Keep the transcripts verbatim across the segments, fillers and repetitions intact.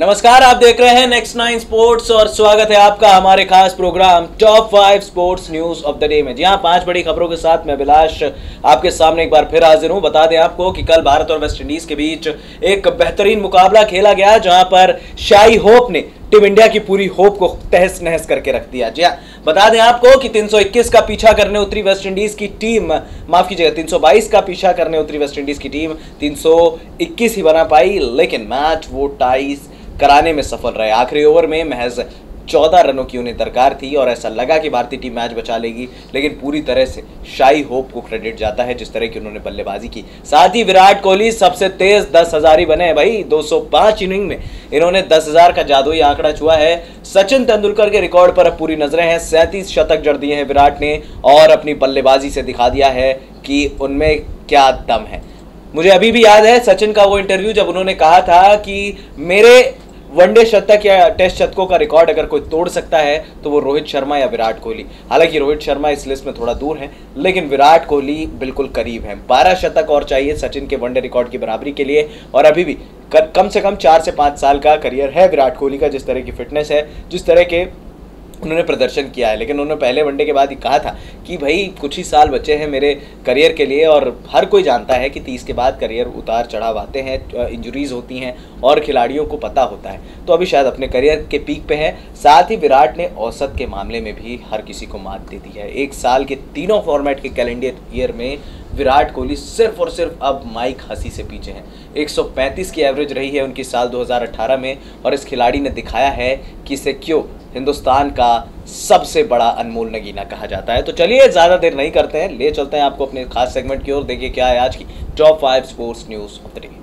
नमस्कार, आप देख रहे हैं नेक्स्ट नाइन स्पोर्ट्स और स्वागत है आपका हमारे खास programme top five sports news of the day में। जी हां, पांच बड़ी खबरों के साथ मैं अभिलाष आपके सामने एक बार फिर हाजिर हूं। बता दें आपको कि कल भारत और वेस्ट इंडीज के बीच एक बेहतरीन मुकाबला खेला गया, जहां पर शाई होप ने टीम इंडिया की पूरी होप को तहस नहस करके रख दिया। जी हां, बता दें आपको कि तीन सौ इक्कीस का पीछा करने उतरी वेस्ट इंडीज की टीम, माफ कीजिएगा तीन सौ बाईस का पीछा करने उतरी वेस्ट इंडीज की टीम तीन सौ इक्कीस ही बना पाई, लेकिन मैच वो टाइज कराने में सफल रहे। आखिरी ओवर में महज चौदह रनों की उन्हें दरकार थी और ऐसा लगा कि भारतीय टीम मैच बचा लेगी, लेकिन पूरी तरह से शाई होप को क्रेडिट जाता है जिस तरह की उन्होंने बल्लेबाजी की। साथ ही विराट कोहली सबसे तेज दस हजार ही बने हैं भाई। दो सौ पाँच इनिंग में इन्होंने दस हजार का जादुई आंकड़ा छुआ है। सचिन तेंदुलकर के रिकॉर्ड पर अब पूरी नजरें हैं। सैंतीस शतक जड़ दिए हैं विराट ने और अपनी बल्लेबाजी से दिखा दिया है कि उनमें क्या दम है। मुझे अभी भी याद है सचिन का वो इंटरव्यू जब उन्होंने कहा था कि मेरे वनडे शतक या टेस्ट शतकों का रिकॉर्ड अगर कोई तोड़ सकता है तो वो रोहित शर्मा या विराट कोहली। हालांकि रोहित शर्मा इस लिस्ट में थोड़ा दूर हैं, लेकिन विराट कोहली बिल्कुल करीब हैं। बारह शतक और चाहिए सचिन के वनडे रिकॉर्ड की बराबरी के लिए, और अभी भी कम से कम चार से पाँच साल का करियर है विराट कोहली का। जिस तरह की फिटनेस है, जिस तरह के उन्होंने प्रदर्शन किया है, लेकिन उन्होंने पहले वनडे के बाद ही कहा था कि भाई कुछ ही साल बचे हैं मेरे करियर के लिए, और हर कोई जानता है कि तीस के बाद करियर उतार चढ़ाव आते हैं, इंजरीज होती हैं और खिलाड़ियों को पता होता है। तो अभी शायद अपने करियर के पीक पे है। साथ ही विराट ने औसत के मामले में भी हर किसी को मात दे दी है। एक साल के तीनों फॉर्मेट के कैलेंडर ईयर में विराट कोहली सिर्फ और सिर्फ अब माइक हसी से पीछे हैं। एक सौ पैंतीस की एवरेज रही है उनकी साल दो हज़ार अठारह में, और इस खिलाड़ी ने दिखाया है कि इसे क्यों हिंदुस्तान का सबसे बड़ा अनमोल नगीना कहा जाता है। तो चलिए ज़्यादा देर नहीं करते हैं, ले चलते हैं आपको अपने खास सेगमेंट की ओर। देखिए क्या है आज की top five sports news of the day.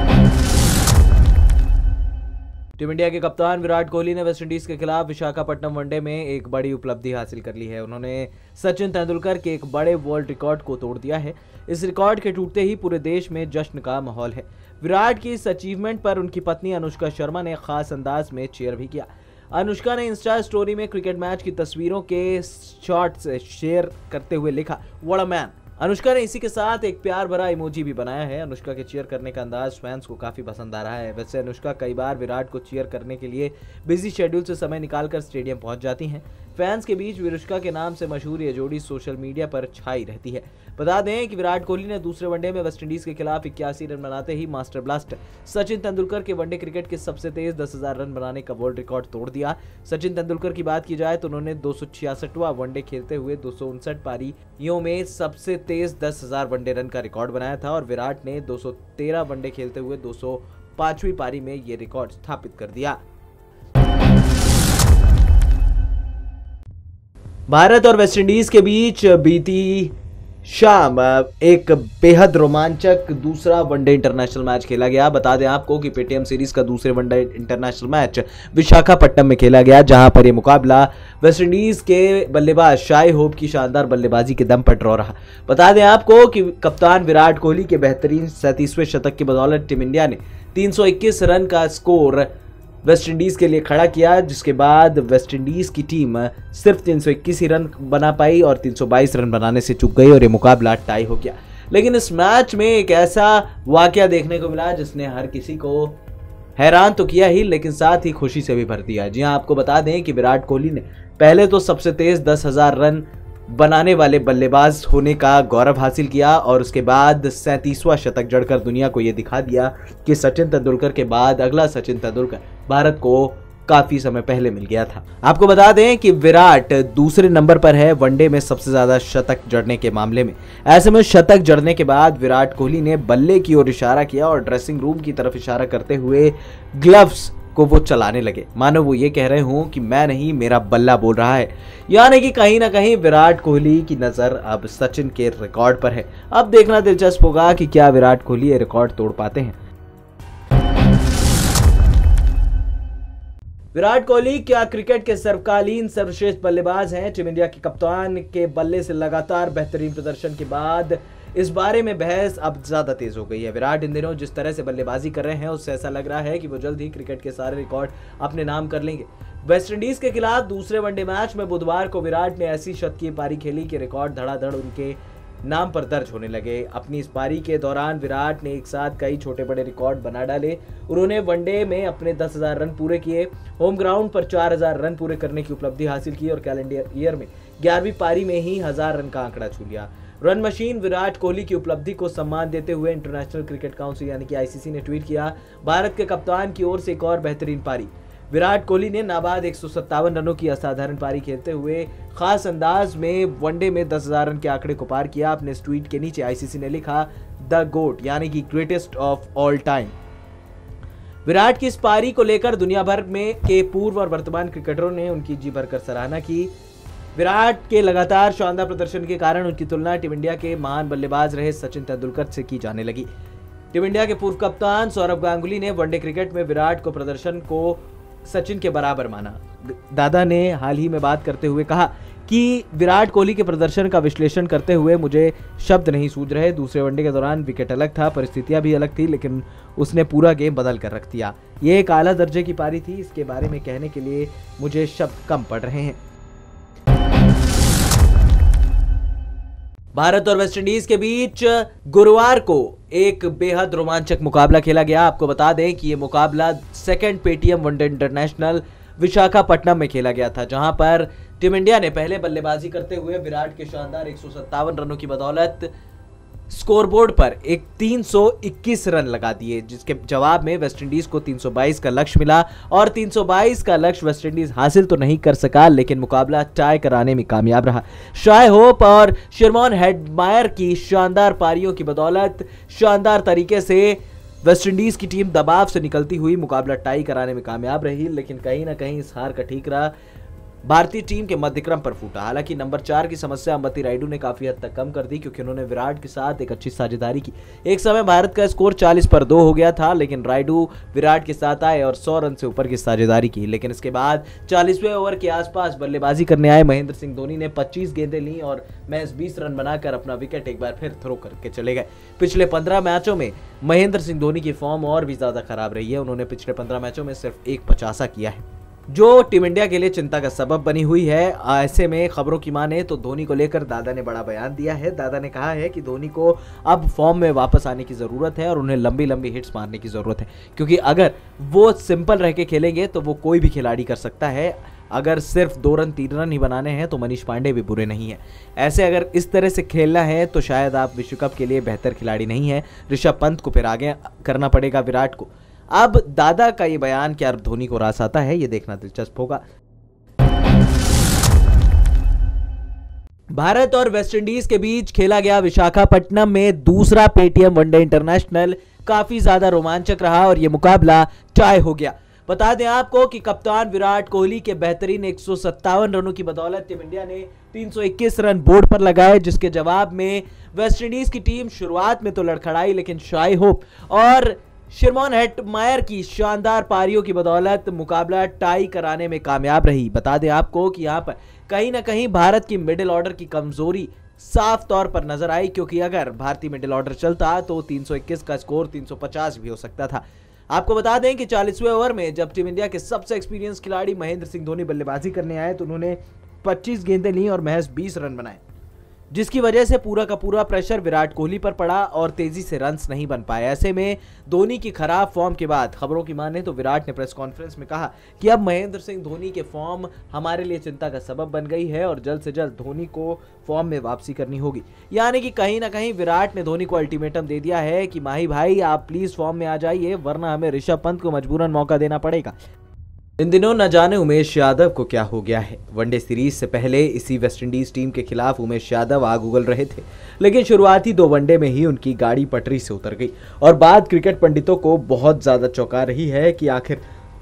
Team India के कप्तान विराट कोहली ने वेस्टइंडीज के खिलाफ विशाखापट्टनम वनडे में एक बड़ी उपलब्धि हासिल कर ली है। उन्होंने सचिन तेंदुलकर के एक बड़े वर्ल्ड रिकॉर्ड को तोड़ दिया है। इस रिकॉर्ड के टूटते ही पूरे देश में जश्न का माहौल है। विराट की इस अचीवमेंट पर उनकी पत्नी अनुष्का शर्मा ने खास अंदाज में चीयर भी किया। अनुष्का ने इंस्टा स्टोरी में क्रिकेट मैच की तस्वीरों के शॉट्स शेयर करते हुए लिखा, व्हाट अ मैन। अनुष्का ने इसी के साथ एक प्यार भरा इमोजी भी बनाया है। अनुष्का के चीयर करने का अंदाज फैंस को काफी पसंद आ रहा है। वैसे अनुष्का कई बार विराट को चीयर करने के लिए बिजी शेड्यूल से समय निकालकर स्टेडियम पहुंच जाती हैं। फैंस के बीच विरुष्का के नाम से मशहूर ये जोड़ी सोशल मीडिया पर छाई रहती है। बता दें कि विराट कोहली ने दूसरे वनडे में वेस्टइंडीज के खिलाफ इक्यासी रन बनाते ही मास्टर ब्लास्टर सचिन तेंदुलकर के वनडे क्रिकेट के सबसे तेज दस हजार रन बनाने का वर्ल्ड रिकॉर्ड तोड़ दिया। सचिन तेंदुलकर की बात की जाए तो उन्होंने दो सौ छियासठवां वनडे खेलते हुए दो सौ उनसठ पारियों में सबसे तेज दस हजार वनडे रन का रिकॉर्ड बनाया था, और विराट ने दो सौ तेरह वनडे खेलते हुए दो सौ पांचवीं पारी में ये रिकॉर्ड स्थापित कर दिया। भारत और वेस्टइंडीज के बीच बीती शाम एक बेहद रोमांचक दूसरा वनडे इंटरनेशनल मैच खेला गया। बता दें आपको कि पेटीएम सीरीज का दूसरे वनडे इंटरनेशनल मैच विशाखापट्टनम में खेला गया, जहां पर यह मुकाबला वेस्टइंडीज के बल्लेबाज शाई होप की शानदार बल्लेबाजी के दम पर ड्रॉ रहा। बता दें आपको कि कप्तान विराट कोहली के बेहतरीन सैंतीसवें शतक की बदौलत टीम इंडिया ने तीन सौ इक्कीस रन का स्कोर वेस्ट इंडीज के लिए खड़ा किया, जिसके बाद वेस्ट इंडीज की टीम सिर्फ तीन सौ इक्कीस ही रन बना पाई और तीन सौ बाईस रन बनाने से चूक गई और ये मुकाबला टाई हो गया। लेकिन इस मैच में एक ऐसा वाकया देखने को मिला जिसने हर किसी को हैरान तो किया ही, लेकिन साथ ही खुशी से भी भर दिया। जी हां, आपको बता दें कि विराट कोहली ने पहले तो सबसे तेज दस हजार रन बनाने वाले बल्लेबाज होने का गौरव हासिल किया, और उसके बाद सैंतीसवां शतक जड़कर दुनिया को यह दिखा दिया कि सचिन तेंदुलकर के बाद अगला सचिन तेंदुलकर भारत को काफी समय पहले मिल गया था। आपको बता दें कि विराट दूसरे नंबर पर है वनडे में सबसे ज्यादा शतक जड़ने के मामले में। ऐसे में शतक जड़ने के बाद विराट कोहली ने बल्ले की ओर इशारा किया और ड्रेसिंग रूम की तरफ इशारा करते हुए ग्लव्स को वो चलाने लगे, मानो वो ये कह रहे हों कि मैं नहीं, मेरा बल्ला बोल रहा है। यानी कि कहीं ना कहीं विराट कोहली की नजर अब सचिन के रिकॉर्ड पर है। अब देखना दिलचस्प होगा कि क्या विराट कोहली ये रिकॉर्ड तोड़ पाते हैं। विराट कोहली क्या क्रिकेट के सर्वकालीन सर्वश्रेष्ठ बल्लेबाज हैं? टीम इंडिया के कप्तान के बल्ले से लगातार बेहतरीन प्रदर्शन के बाद इस बारे में बहस अब ज्यादा तेज हो गई है। विराट इन दिनों जिस तरह से बल्लेबाजी कर रहे हैं उससे ऐसा लग रहा है कि वो जल्द ही क्रिकेट के सारे रिकॉर्ड अपने नाम कर लेंगे। वेस्टइंडीज के खिलाफ दूसरे वनडे मैच में बुधवार को विराट ने ऐसी शतकीय पारी खेली कि रिकॉर्ड धड़ाधड़ उनके नाम पर दर्ज होने लगे। अपनी इस पारी के दौरान विराट ने एक साथ कई छोटे बड़े रिकॉर्ड बना डाले। उन्होंने वनडे में अपने दस हज़ार रन पूरे किए, होम ग्राउंड पर चार हज़ार रन पूरे करने की उपलब्धि हासिल की और कैलेंडर ईयर में ग्यारहवीं पारी में ही हजार रन का आंकड़ा छू लिया। रन मशीन विराट कोहली की उपलब्धि को सम्मान देते हुए इंटरनेशनल क्रिकेट काउंसिल यानी कि आईसीसी ने ट्वीट किया, भारत के कप्तान की ओर से एक और बेहतरीन पारी। विराट कोहली ने नाबाद एक सौ सत्तावन रनों की असाधारण पारी खेलते हुए खास अंदाज में वनडे में दस हज़ार रन के आंकड़े को पार किया। अपने इस ट्वीट के नीचे आईसीसी ने लिखा, द गोट यानी कि greatest of all time. Virat की इस पारी को लेकर दुनिया भर में के पूर्व और वर्तमान क्रिकेटरों ने उनकी जी भरकर सराहना की। विराट के लगातार शानदार प्रदर्शन के कारण उनकी तुलना टीम इंडिया के महान बल्लेबाज रहे सचिन तेंदुलकर से की जाने लगी। टीम इंडिया के पूर्व कप्तान सौरव गांगुली ने वनडे क्रिकेट में विराट को प्रदर्शन को सचिन के बराबर माना। दादा ने हाल ही में बात करते हुए कहा कि विराट कोहली के प्रदर्शन का विश्लेषण करते हुए मुझे शब्द नहीं सूझ रहे। दूसरे वनडे के दौरान विकेट अलग था, परिस्थितियां भी अलग थी, लेकिन उसने पूरा गेम बदल कर रख दिया। ये एक आला दर्जे की पारी थी, इसके बारे में कहने के लिए मुझे शब्द कम पड़ रहे हैं। भारत और वेस्टइंडीज के बीच गुरुवार को एक बेहद रोमांचक मुकाबला खेला गया। आपको बता दें कि यह मुकाबला second Paytm one day international Visakhapatnam में खेला गया था, जहां पर टीम इंडिया ने पहले बल्लेबाजी करते हुए विराट के शानदार एक सौ सत्तावन रनों की बदौलत स्कोरबोर्ड पर एक तीन सौ इक्कीस रन लगा दिए, जिसके जवाब में वेस्टइंडीज को तीन सौ बाईस का लक्ष्य मिला और तीन सौ बाईस का लक्ष्य वेस्टइंडीज हासिल तो नहीं कर सका, लेकिन मुकाबला टाई कराने में कामयाब रहा। शाय होप और शिरमॉन हेडमायर की शानदार पारियों की बदौलत शानदार तरीके से वेस्टइंडीज की टीम दबाव से निकलती हुई मुकाबला टाई कराने में कामयाब रही, लेकिन कहीं ना कहीं इस हार का ठीकरा भारतीय टीम के मध्यक्रम पर फूटा। हालांकि नंबर चार की समस्या अंबती रायडू ने काफी हद तक कम कर दी, क्योंकि उन्होंने विराट के साथ एक अच्छी साझेदारी की। एक समय भारत का स्कोर चालीस पर दो हो गया था, लेकिन रायडू विराट के साथ आए और सौ रन से ऊपर की साझेदारी की। लेकिन इसके बाद चालीसवें ओवर के आसपास बल्लेबाजी करने आए महेंद्र सिंह धोनी ने पच्चीस गेंदें ली और महज बीस रन बनाकर अपना विकेट एक बार फिर थ्रो करके चले गए। पिछले पंद्रह मैचों में महेंद्र सिंह धोनी की फॉर्म और भी ज्यादा खराब रही है। उन्होंने पिछले पंद्रह मैचों में सिर्फ एक पचासा किया है, जो टीम इंडिया के लिए चिंता का सबब बनी हुई है। ऐसे में खबरों की माने तो धोनी को लेकर दादा ने बड़ा बयान दिया है। दादा ने कहा है कि धोनी को अब फॉर्म में वापस आने की जरूरत है और उन्हें लंबी लंबी हिट्स मारने की जरूरत है, क्योंकि अगर वो सिंपल रह के खेलेंगे तो वो कोई भी खिलाड़ी कर सकता है। अगर सिर्फ दो रन तीन रन ही बनाने हैं तो मनीष पांडे भी बुरे नहीं है। ऐसे अगर इस तरह से खेलना है तो शायद आप विश्व कप के लिए बेहतर खिलाड़ी नहीं है। ऋषभ पंत को फिर आगे करना पड़ेगा विराट को। अब दादा का ये बयान क्या धोनी को रास आता है, ये देखना दिलचस्प होगा। भारत और वेस्टइंडीज के बीच खेला गया विशाखापट्टनम में दूसरा पेटीएम वनडे इंटरनेशनल काफी ज्यादा रोमांचक रहा और यह मुकाबला टाई हो गया। बता दें आपको कि कप्तान विराट कोहली के बेहतरीन एक सौ सत्तावन रनों की बदौलत टीम इंडिया ने तीन सौ इक्कीस रन बोर्ड पर लगाए, जिसके जवाब में वेस्टइंडीज की टीम शुरुआत में तो लड़खड़ाई, लेकिन शाय होप और शिरमॉन हेडमायर की शानदार पारियों की बदौलत मुकाबला टाई कराने में कामयाब रही। बता दें आपको कि यहां पर कहीं ना कहीं भारत की मिडिल ऑर्डर की कमजोरी साफ तौर पर नजर आई, क्योंकि अगर भारतीय मिडिल ऑर्डर चलता तो तीन सौ इक्कीस का स्कोर तीन सौ पचास भी हो सकता था। आपको बता दें कि चालीसवें ओवर में जब टीम इंडिया के सबसे एक्सपीरियंस खिलाड़ी महेंद्र सिंह धोनी बल्लेबाजी करने आए तो उन्होंने पच्चीस गेंदें ली और महज बीस रन बनाए, जिसकी वजह से पूरा का पूरा प्रेशर विराट कोहली पर पड़ा और तेजी से रन्स नहीं बन पाए। ऐसे में धोनी की खराब फॉर्म के बाद खबरों की माने तो विराट ने प्रेस कॉन्फ्रेंस में कहा कि अब महेंद्र सिंह धोनी के फॉर्म हमारे लिए चिंता का सबब बन गई है और जल्द से जल्द धोनी को फॉर्म में वापसी करनी होगी। यानी कि कहीं ना कहीं विराट ने धोनी को अल्टीमेटम दे दिया है कि माही भाई आप प्लीज फॉर्म में आ जाइए, वरना हमें ऋषभ पंत को मजबूरन मौका देना पड़ेगा। इन दिनों न जाने उमेश यादव को क्या हो गया है। वनडे सीरीज से पहले इसी वेस्टइंडीज टीम के खिलाफ उमेश यादव आग उगल रहे थे, लेकिन शुरुआती दो वनडे में ही उनकी गाड़ी पटरी से उतर गई और बात क्रिकेट पंडितों को बहुत ज्यादा चौंका रही है कि आखिर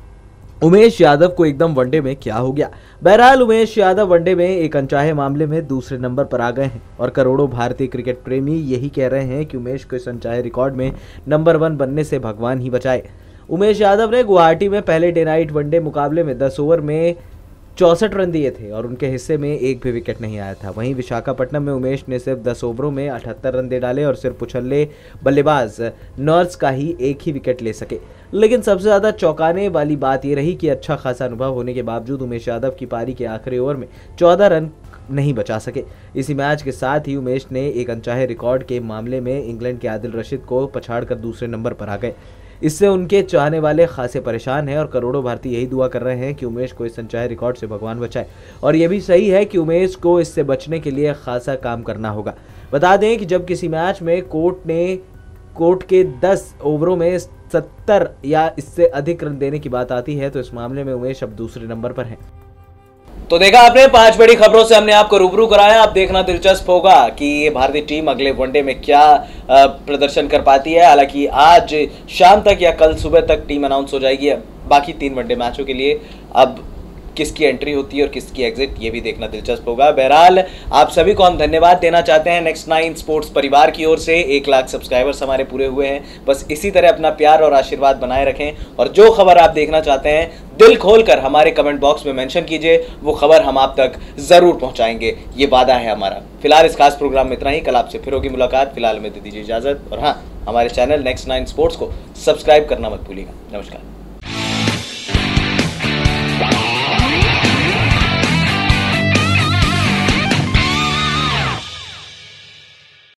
उमेश यादव को एकदम वनडे में क्या हो गया। बहरहाल उमेश यादव वनडे में एक अनचाहे मामले में दूसरे नंबर पर आ गए हैं और करोड़ों भारतीय क्रिकेट प्रेमी यही कह रहे हैं कि उमेश को इस अनचाहे रिकॉर्ड में नंबर वन बनने से भगवान ही बचाए। उमेश यादव ने गुवाहाटी में पहले डे नाइट वनडे मुकाबले में दस ओवर में चौसठ रन दिए थे और उनके हिस्से में एक भी विकेट नहीं आया था। वहीं विशाखापट्टनम में उमेश ने सिर्फ दस ओवरों में अठहत्तर रन दे डाले और सिर्फ उछल्ले बल्लेबाज नॉर्स का ही एक ही विकेट ले सके। लेकिन सबसे ज्यादा चौंकाने वाली बात यह रही कि अच्छा खासा अनुभव होने के बावजूद उमेश यादव की पारी के आखिरी ओवर में चौदह रन नहीं बचा सके। इसी मैच के साथ ही उमेश ने एक अनचाहे रिकॉर्ड के मामले में इंग्लैंड के आदिल रशीद को पछाड़कर दूसरे नंबर पर आ गए। इससे उनके चाहने वाले खासे परेशान हैं और करोड़ों भारतीय यही दुआ कर रहे हैं कि उमेश को इस अनचाहे रिकॉर्ड से भगवान बचाए। और यह भी सही है कि उमेश को इससे बचने के लिए खासा काम करना होगा। बता दें कि जब किसी मैच में कोर्ट ने कोर्ट के दस ओवरों में सत्तर या इससे अधिक रन देने की बात आती है तो इस मामले में उमेश अब दूसरे नंबर पर हैं। तो देखा आपने, पांच बड़ी खबरों से हमने आपको रूबरू कराया। अब देखना दिलचस्प होगा कि ये भारतीय टीम अगले वनडे में क्या प्रदर्शन कर पाती है। हालांकि आज शाम तक या कल सुबह तक टीम अनाउंस हो जाएगी बाकी तीन वनडे मैचों के लिए। अब किसकी एंट्री होती है और किसकी एग्जिट, ये भी देखना दिलचस्प होगा। बहरहाल आप सभी को हम धन्यवाद देना चाहते हैं नेक्स्ट नाइन स्पोर्ट्स परिवार की ओर से। एक लाख सब्सक्राइबर्स हमारे पूरे हुए हैं। बस इसी तरह अपना प्यार और आशीर्वाद बनाए रखें और जो खबर आप देखना चाहते हैं दिल खोलकर हमारे कमेंट बॉक्स में मेंशन कीजिए, वो खबर हम आप तक जरूर पहुंचाएंगे, ये वादा है हमारा। फिलहाल इस खास प्रोग्राम में इतना ही। कल आपसे फिर होगी मुलाकात। फिलहाल में दे दीजिए इजाजत और हाँ, हमारे चैनल नेक्स्ट नाइन स्पोर्ट्स को सब्सक्राइब करना मत भूलिएगा। नमस्कार।